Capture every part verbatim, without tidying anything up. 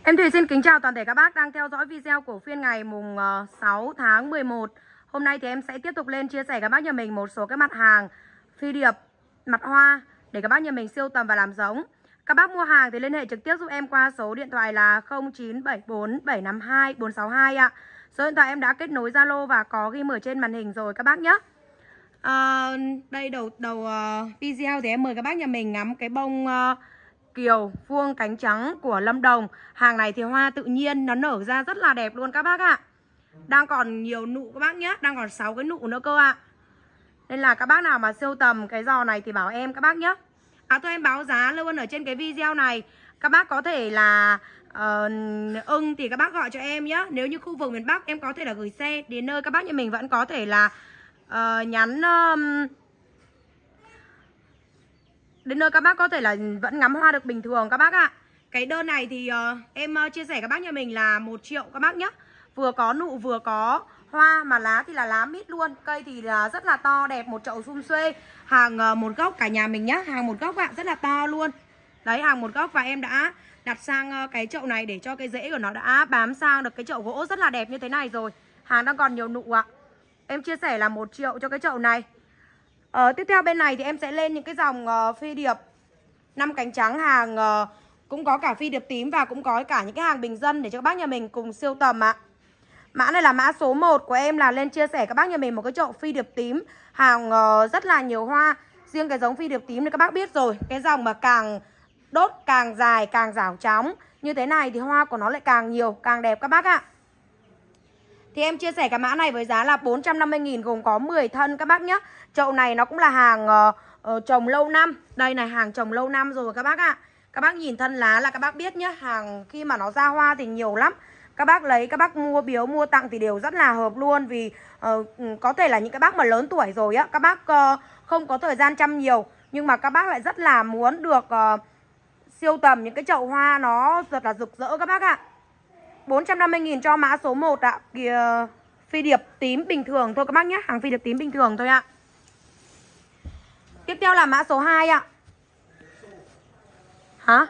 Em Thùy xin kính chào toàn thể các bác đang theo dõi video của phiên ngày mùng sáu tháng mười một. Hôm nay thì em sẽ tiếp tục lên chia sẻ các bác nhà mình một số cái mặt hàng phi điệp, mặt hoa để các bác nhà mình siêu tầm và làm giống. Các bác mua hàng thì liên hệ trực tiếp giúp em qua số điện thoại là không chín bảy bốn bảy năm hai bốn sáu hai ạ. Số điện thoại em đã kết nối Zalo và có ghi ở trên màn hình rồi các bác nhé. À, đây đầu đầu uh, video thì em mời các bác nhà mình ngắm cái bông uh, kiều vuông cánh trắng của Lâm Đồng. Hàng này thì hoa tự nhiên, nó nở ra rất là đẹp luôn các bác ạ. Đang còn nhiều nụ các bác nhé, đang còn sáu cái nụ nữa cơ ạ. Nên là các bác nào mà siêu tầm cái giò này thì bảo em các bác nhé. À thôi em báo giá luôn ở trên cái video này. Các bác có thể là uh, ưng thì các bác gọi cho em nhé. Nếu như khu vực miền Bắc em có thể là gửi xe đến nơi các bác nhà mình vẫn có thể là uh, nhắn uh, đến nơi các bác có thể là vẫn ngắm hoa được bình thường các bác ạ. Cái đơn này thì uh, em uh, chia sẻ các bác nhà mình là một triệu các bác nhé. Vừa có nụ vừa có hoa, mà lá thì là lá mít luôn. Cây thì là rất là to đẹp, một chậu sum xuê. Hàng uh, một gốc cả nhà mình nhé, hàng một gốc ạ, rất là to luôn. Đấy, hàng một gốc và em đã đặt sang uh, cái chậu này để cho cái rễ của nó đã bám sang được cái chậu gỗ rất là đẹp như thế này rồi. Hàng đang còn nhiều nụ ạ. Em chia sẻ là một triệu cho cái chậu này. Ờ, tiếp theo bên này thì em sẽ lên những cái dòng uh, phi điệp năm cánh trắng, hàng uh, cũng có cả phi điệp tím và cũng có cả những cái hàng bình dân để cho các bác nhà mình cùng siêu tầm ạ. Mã này là mã số một của em, là lên chia sẻ các bác nhà mình một cái chậu phi điệp tím, hàng uh, rất là nhiều hoa. Riêng cái giống phi điệp tím thì các bác biết rồi, cái dòng mà càng đốt càng dài càng rảo chóng như thế này thì hoa của nó lại càng nhiều, càng đẹp các bác ạ. Thì em chia sẻ cái mã này với giá là bốn trăm năm mươi nghìn, gồm có mười thân các bác nhé. Chậu này nó cũng là hàng uh, uh, trồng lâu năm. Đây này, hàng trồng lâu năm rồi các bác ạ. Các bác nhìn thân lá là các bác biết nhé. Hàng khi mà nó ra hoa thì nhiều lắm. Các bác lấy, các bác mua biếu, mua tặng thì đều rất là hợp luôn. Vì uh, có thể là những cái bác mà lớn tuổi rồi á, các bác uh, không có thời gian chăm nhiều, nhưng mà các bác lại rất là muốn được uh, siêu tầm những cái chậu hoa nó rất là rực rỡ các bác ạ. Bốn trăm năm mươi nghìn cho mã số một ạ. Kìa, phi điệp tím bình thường thôi các bác nhé. Hàng phi điệp tím bình thường thôi ạ. Tiếp theo là mã số hai ạ. Hả?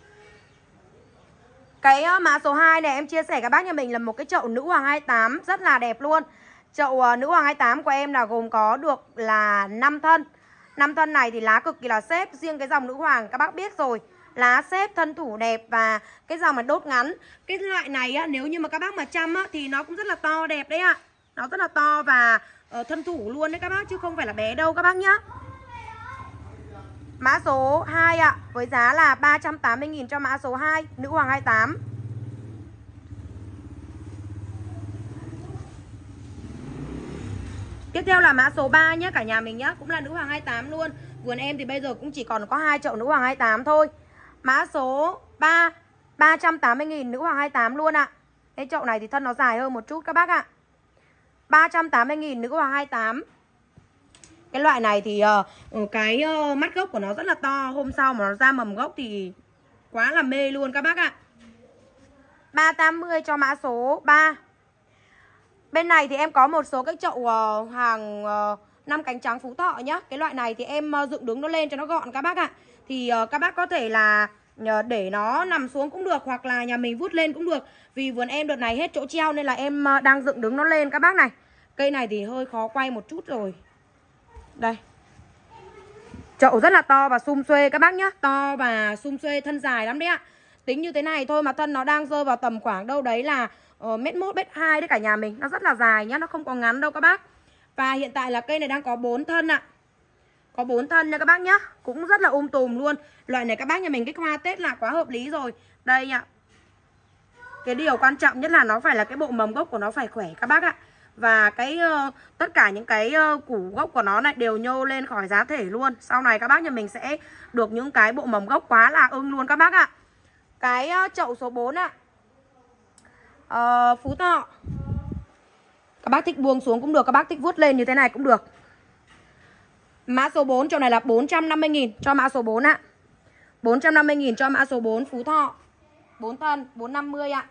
Cái uh, mã số hai này em chia sẻ các bác nhà mình là một cái chậu nữ hoàng hai tám rất là đẹp luôn. Chậu uh, nữ hoàng hai tám của em là gồm có được là năm thân. năm thân này thì lá cực kỳ là xếp. Riêng cái dòng nữ hoàng các bác biết rồi, lá xếp, thân thủ đẹp và cái dòng mà đốt ngắn. Cái loại này á, nếu như mà các bác mà chăm á, thì nó cũng rất là to đẹp đấy ạ. Nó rất là to và uh, thân thủ luôn đấy các bác, chứ không phải là bé đâu các bác nhá. Mã số hai ạ, với giá là ba trăm tám mươi nghìn cho mã số hai, nữ hoàng hai tám. Tiếp theo là mã số ba nhé cả nhà mình nhé, cũng là nữ hoàng hai tám luôn. Vườn em thì bây giờ cũng chỉ còn có hai chậu nữ hoàng hai tám thôi. Mã số ba, ba trăm tám mươi nghìn, nữ hoàng hai tám luôn ạ. Cái chậu này thì thân nó dài hơn một chút các bác ạ. ba trăm tám mươi nghìn, nữ hoàng hai tám. Cái loại này thì uh, cái uh, mắt gốc của nó rất là to. Hôm sau mà nó ra mầm gốc thì quá là mê luôn các bác ạ. ba trăm tám mươi cho mã số ba. Bên này thì em có một số cái chậu uh, hàng uh, năm cánh trắng Phú Thọ nhá. Cái loại này thì em uh, dựng đứng nó lên cho nó gọn các bác ạ. Thì uh, các bác có thể là uh, để nó nằm xuống cũng được, hoặc là nhà mình vút lên cũng được. Vì vườn em đợt này hết chỗ treo nên là em uh, đang dựng đứng nó lên các bác này. Cây này thì hơi khó quay một chút rồi. Đây, chậu rất là to và sum xuê các bác nhá. To và sum xuê, thân dài lắm đấy ạ. Tính như thế này thôi mà thân nó đang rơi vào tầm khoảng đâu đấy là uh, mét một, mét hai đấy cả nhà mình. Nó rất là dài nhá, nó không có ngắn đâu các bác. Và hiện tại là cây này đang có bốn thân ạ. Có bốn thân nha các bác nhá. Cũng rất là um tùm luôn. Loại này các bác nhà mình cái hoa Tết là quá hợp lý rồi. Đây ạ. Cái điều quan trọng nhất là nó phải là cái bộ mầm gốc của nó phải khỏe các bác ạ. Và cái uh, tất cả những cái uh, củ gốc của nó này đều nhô lên khỏi giá thể luôn. Sau này các bác nhà mình sẽ được những cái bộ mầm gốc quá là ưng luôn các bác ạ. Cái uh, chậu số bốn ạ. uh, Phú Thọ. Các bác thích buông xuống cũng được, các bác thích vuốt lên như thế này cũng được. Mã số bốn, chậu này là bốn trăm năm mươi nghìn cho mã số bốn ạ. bốn trăm năm mươi nghìn cho mã số bốn, Phú Thọ. bốn thân, bốn trăm năm mươi ạ.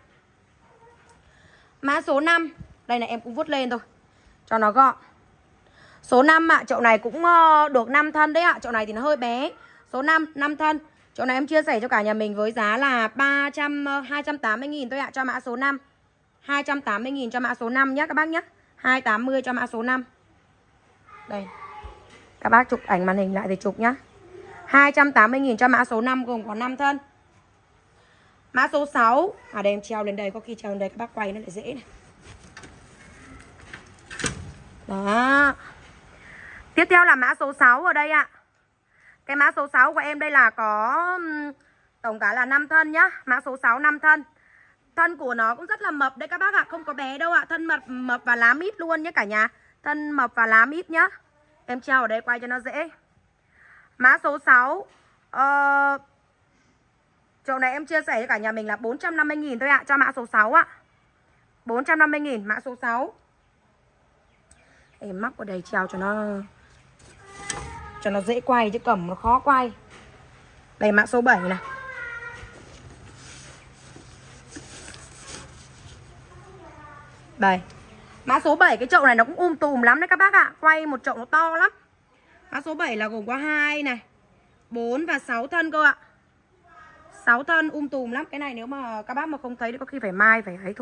Mã số năm. Đây này, em cũng vuốt lên thôi cho nó gọn. Số năm ạ, chậu này cũng được năm thân đấy ạ. Chậu này thì nó hơi bé. Số năm, năm thân. Chỗ này em chia sẻ cho cả nhà mình với giá là ba trăm hai trăm tám mươi nghìn thôi ạ, cho mã số năm. hai trăm tám mươi nghìn cho mã số năm nhé các bác nhé. hai trăm tám mươi cho mã số năm. Đây. Các bác chụp ảnh màn hình lại thì chụp nhá. hai trăm tám mươi nghìn cho mã số năm gồm có năm thân. Mã số sáu. À đây em treo lên đây, có khi treo lên đây các bác quay nó lại dễ này. Đó. Tiếp theo là mã số sáu ở đây ạ. Cái mã số sáu của em đây là có tổng cả là năm thân nhá. Mã số sáu năm thân. Thân của nó cũng rất là mập đấy các bác ạ, không có bé đâu ạ. Thân mập mập và lá mít luôn nhé cả nhà. Thân mập và lá mít nhá. Em treo ở đây quay cho nó dễ. Mã số sáu. Ờ... Chỗ này em chia sẻ cho cả nhà mình là bốn trăm năm mươi nghìn thôi ạ, cho mã số sáu ạ. bốn trăm năm mươi nghìn mã số sáu. Em mắc vào đây treo cho nó cho nó dễ quay chứ cầm nó khó quay. Đây mã số bảy này. Đây. Mã số bảy cái chậu này nó cũng um tùm lắm đấy các bác ạ. Quay một chậu nó to lắm. Mã số bảy là gồm có hai này, bốn và sáu thân cơ ạ. sáu thân um tùm lắm. Cái này nếu mà các bác mà không thấy thì có khi phải mai phải ấy thôi.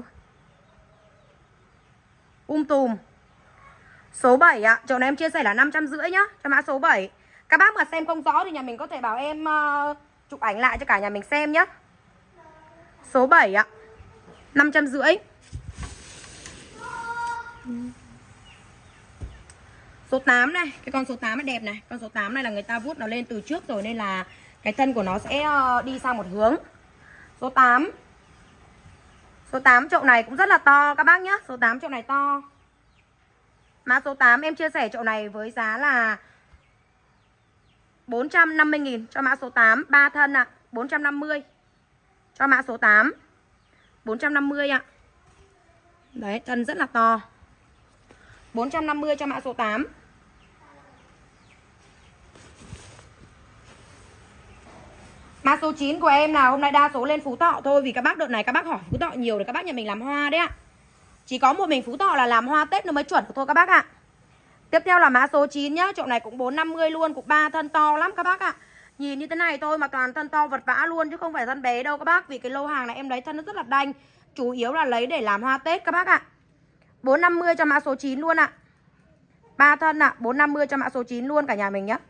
Um tùm. Số bảy ạ, chậu này em chia sẻ là năm trăm rưỡi nhá, cho mã số bảy. Các bác mà xem không rõ thì nhà mình có thể bảo em uh, chụp ảnh lại cho cả nhà mình xem nhá. Số bảy ạ, năm trăm rưỡi. Số tám này, cái con số tám này đẹp này. Con số tám này là người ta vuốt nó lên từ trước rồi nên là cái thân của nó sẽ uh, đi sang một hướng. Số tám. Số tám chậu này cũng rất là to các bác nhá. Số tám chậu này to. Mã số tám em chia sẻ chậu này với giá là bốn trăm năm mươi nghìn cho mã số tám. ba thân ạ, à, bốn trăm năm mươi. Cho mã số tám. bốn trăm năm mươi ạ. À. Đấy, thân rất là to. bốn trăm năm mươi cho mã số tám. Mã số chín của em là hôm nay đa số lên Phú Thọ thôi. Vì các bác đợt này các bác hỏi Phú Thọ nhiều để các bác nhà mình làm hoa đấy ạ. Chỉ có một mình Phú Thọ là làm hoa Tết nó mới chuẩn thôi các bác ạ. Tiếp theo là mã số chín nhá. Chậu này cũng bốn trăm năm mươi luôn. Cũng ba thân to lắm các bác ạ. Nhìn như thế này thôi mà toàn thân to vật vã luôn chứ không phải thân bé đâu các bác. Vì cái lô hàng này em lấy thân nó rất là đanh. Chủ yếu là lấy để làm hoa Tết các bác ạ. bốn trăm năm mươi cho mã số chín luôn ạ. ba thân ạ, bốn trăm năm mươi cho mã số chín luôn cả nhà mình nhé.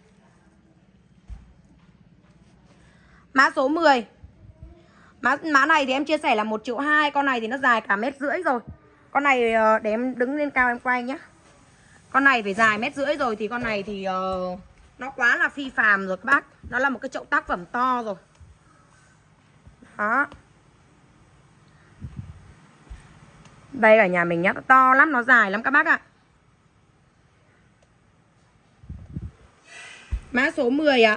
Mã số mười. Mã, mã này thì em chia sẻ là một triệu hai. Con này thì nó dài cả mét rưỡi rồi. Con này để em đứng lên cao em quay nhé. Con này phải dài mét rưỡi rồi. Thì con này thì uh, nó quá là phi phàm rồi các bác. Nó là một cái chậu tác phẩm to rồi. Đó. Đây ở nhà mình nhá. To lắm, nó dài lắm các bác ạ. Mã số mười ạ.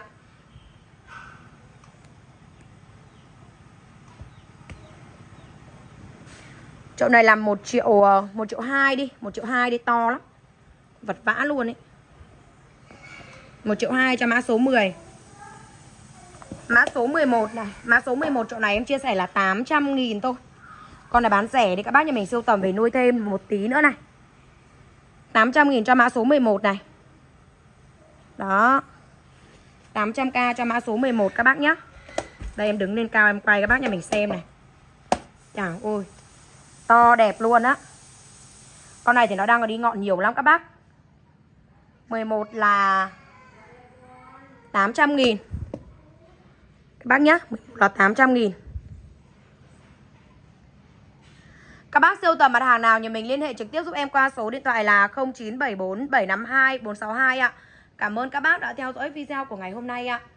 Chậu này làm một triệu một triệu hai đi, một triệu hai đi, to lắm. Vật vã luôn ấy. một triệu hai cho mã số mười. Mã số mười một này, mã số mười một chậu này em chia sẻ là tám trăm nghìn thôi. Con này bán rẻ thì các bác nhà mình sưu tầm về nuôi thêm một tí nữa này. tám trăm nghìn cho mã số mười một này. Đó. tám trăm k cho mã số mười một các bác nhé. Đây em đứng lên cao em quay các bác nhà mình xem này. Chào ôi. To đẹp luôn á. Con này thì nó đang đi ngọn nhiều lắm các bác. mười một là tám trăm nghìn. Các bác nhé, mười một là tám trăm nghìn. Các bác sưu tầm mặt hàng nào nhà mình liên hệ trực tiếp giúp em qua số điện thoại là không chín bảy bốn bảy năm hai bốn sáu hai ạ. Cảm ơn các bác đã theo dõi video của ngày hôm nay ạ.